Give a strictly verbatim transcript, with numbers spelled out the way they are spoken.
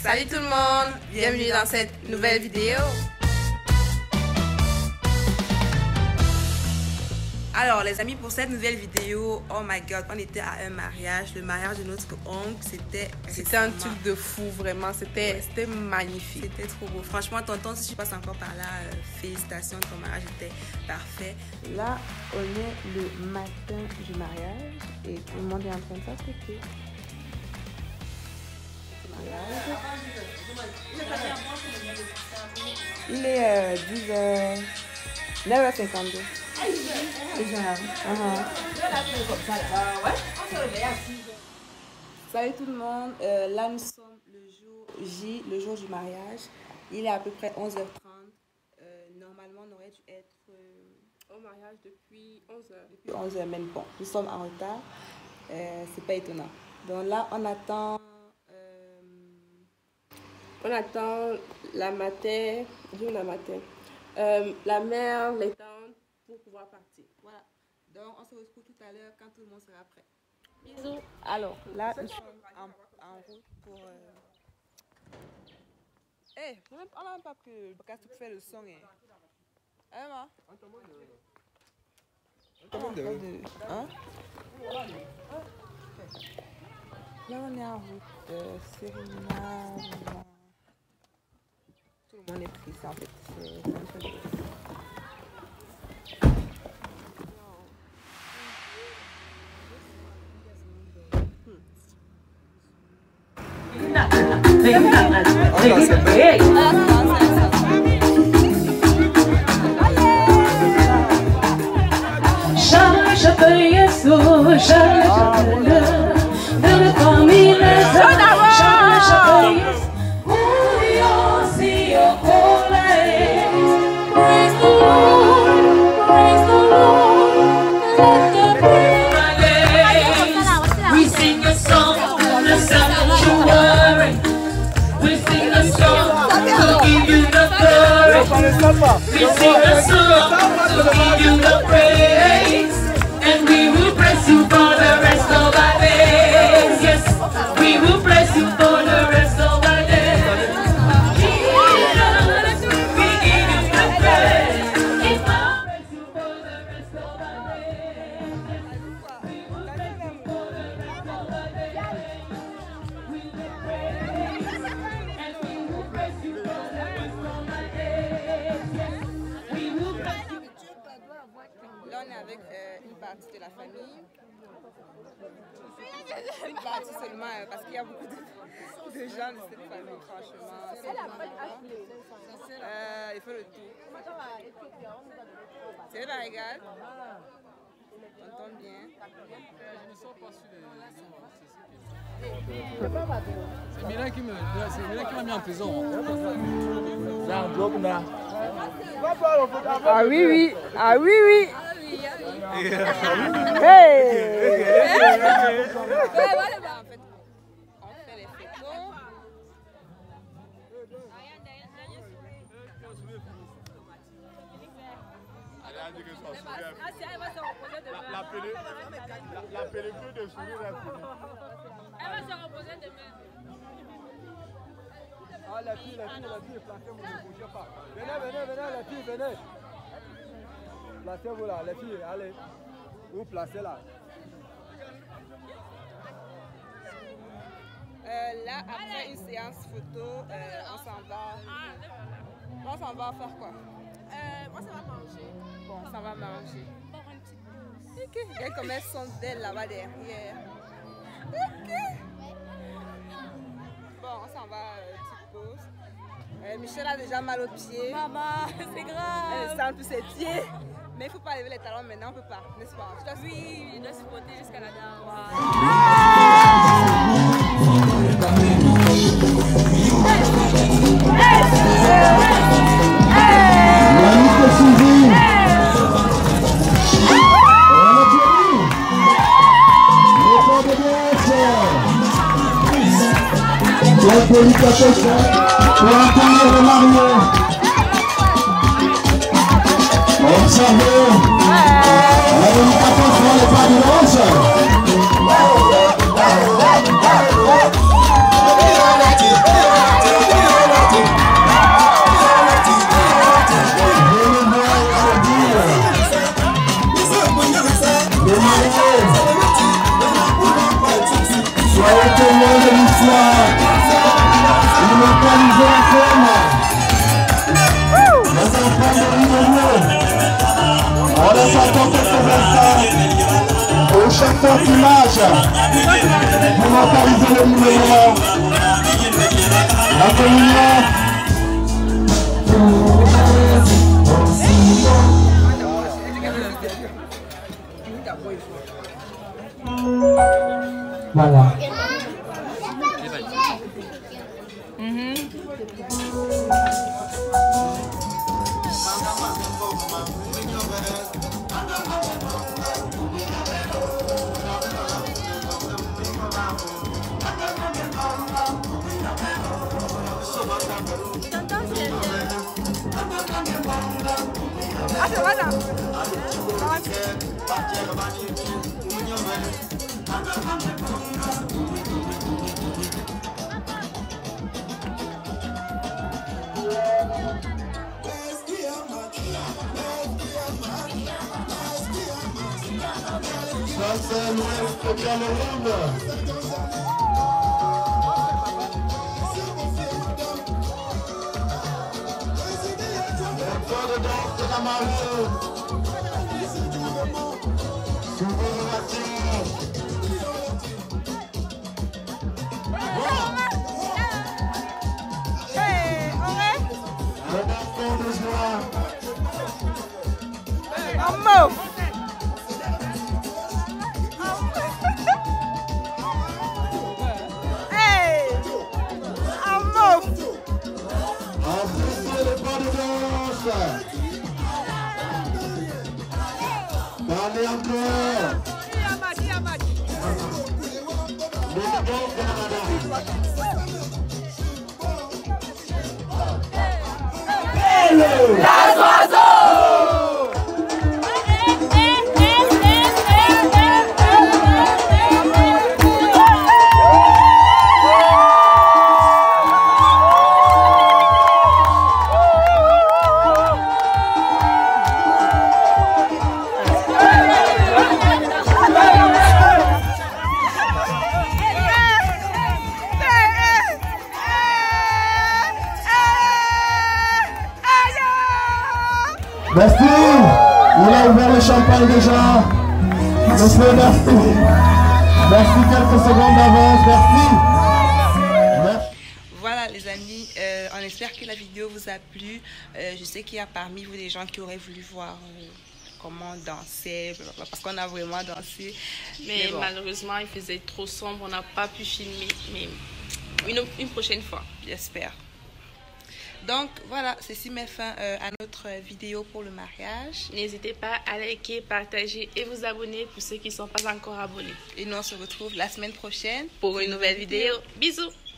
Salut tout le monde, bienvenue dans cette nouvelle vidéo. Alors les amis, pour cette nouvelle vidéo, oh my god, on était à un mariage, le mariage de notre oncle, c'était c'était un truc de fou, vraiment, c'était ouais. c'était magnifique. C'était trop beau, franchement tonton, si tu passes encore par là, euh, félicitations, ton mariage était parfait. Là, on est le matin du mariage et tout le monde est en train de s'apprêter. Il est euh, dix heures, neuf heures cinquante-deux. Uh-huh. Salut tout le monde, euh, là nous sommes le jour J, le jour du mariage. Il est à peu près onze heures trente. Euh, normalement, on aurait dû être euh, au mariage depuis onze heures. Depuis onze heures, même bon, nous sommes en retard. Euh, C'est pas étonnant. Donc là, on attend. Euh, on attend la matin, disons la matin, euh, la mère, les tantes pour pouvoir partir. Voilà. Donc on se retrouve tout à l'heure quand tout le monde sera prêt. Bisous. Alors là, nous sommes en, en route pour. Euh... Eh, hey, on n'a même pas pris le casque pour faire le son. Hein? Hein, hein? Là, on est en route. Euh, Serena. Tout le monde est pris, ça en fait. C'est un peu de... We sing a song to give you the praise, and we will bless you for the rest of our days. Yes, we will bless you for the rest of our days. Jesus, we give you the praise, and we will bless you for the rest of our days. We will bless you for the rest of our days. We will praise, and we will bless you for the rest of our days. Là, on est avec euh, une partie de la famille. Une partie seulement euh, parce qu'il y a beaucoup de, de gens de cette famille, franchement. Euh, il faut le tout. C'est la régale. On tombe bien. C'est Milan qui me, c'est Milan qui m'a mis en prison. Ah oui, oui. Ah oui, oui. Hey! On fait les photos. La pellicule de sourire est finie. Elle va se reposer demain. Ah, la fille, la fille, la fille, placez-vous, ne bougez pas. Venez, venez, venez, la fille, venez. Placez-vous là, les filles, allez. Vous placez là. Euh, là, après une séance photo, euh, on s'en va. On s'en va faire quoi? Euh, moi, ça va manger. Bon, ça va manger. Boire une petite pause. Ok. Regarde comme elles sont d'elles là-bas derrière. Ok. Bon, on s'en va, euh, petite pause. Euh, Michel a déjà mal aux pieds. Maman, c'est grave. Elle sent tous ses pieds. Mais il ne faut pas lever les talons maintenant, on ne peut pas, n'est-ce pas? Oui, il doit se frotter jusqu'à la dame. La délicatesse pour accueillir le marié. Observez la délicatesse pour les pas du danse. laisse encore quelques instants au chanteur d'image pour mentaliser le numéro. La communion. Voilà. Ah, c'est vrai, là. Ça c'est l'Ouest Cameroun. Le corps de danse de Cameroun. Souvent de matin. Un enfant de joie. Un mot. Allez encore. Las oiseaux. Merci. Il a ouvert le champagne déjà. Monsieur, merci. Merci, quelques secondes d'avance. Merci. Merci. Voilà les amis, euh, on espère que la vidéo vous a plu. Euh, je sais qu'il y a parmi vous des gens qui auraient voulu voir euh, comment danser, parce qu'on a vraiment dansé. Mais, Mais bon. malheureusement, il faisait trop sombre, on n'a pas pu filmer. Mais une, une prochaine fois. J'espère. Donc voilà, ceci met fin euh, à notre vidéo pour le mariage. N'hésitez pas à liker, partager et vous abonner pour ceux qui ne sont pas encore abonnés. Et nous on se retrouve la semaine prochaine Pour une nouvelle vidéo. Bisous!